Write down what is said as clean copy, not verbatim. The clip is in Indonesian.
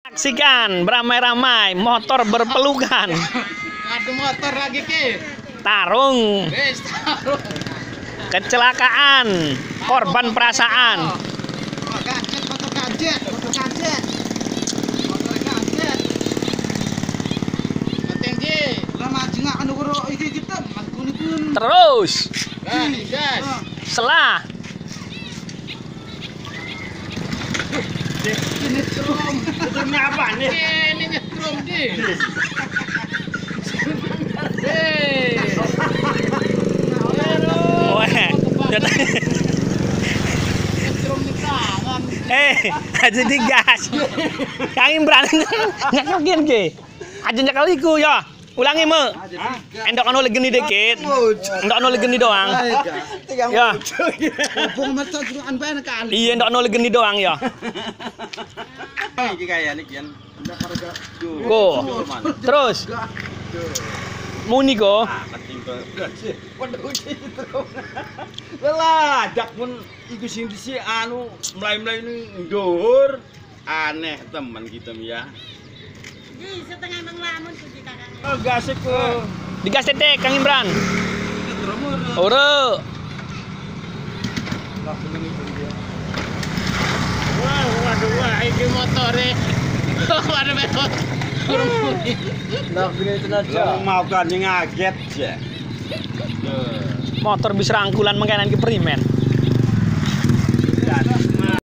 Saksikan beramai-ramai motor berpelukan. Ada motor lagi ke. Tarung. Tarung. Kecelakaan. Korban perasaan. Kaget, motor kaget, motor kaget. Motor kaget. Tinggi. Lah maju nggak kan ukuro iki kita mangkuni-kun. Terus. Gas. Selah. Ini nyetrum. Nyetrum apa nih? Ini nyetrum di. Nyetrum di tangan. Aja digas. Kang Imran nyakokin ke. Aja nyakal iku ya. Ulangi me. Endok ono legeni dikit. Endok ono legeni doang. Ya. Bung macam juruan bae kan. Iya endok ono legeni doang ya. Iki kaya nih kian. Ko. Terus. Muni ko. Penting kok. Waduh gitu. Lah, dak pun iku sing disi anu mlai-mlai ning dhuwur. Aneh teman kita ya. Ih, setengah menglamun tuh di kakaknya. Oh, gasik kok. Digas tetek Kang Imran. Ora. Wah, ini motornya. Waduh, motor. Yang mau kan ngaget ya. Motor bisa rangkulan mengkanan ke perimen.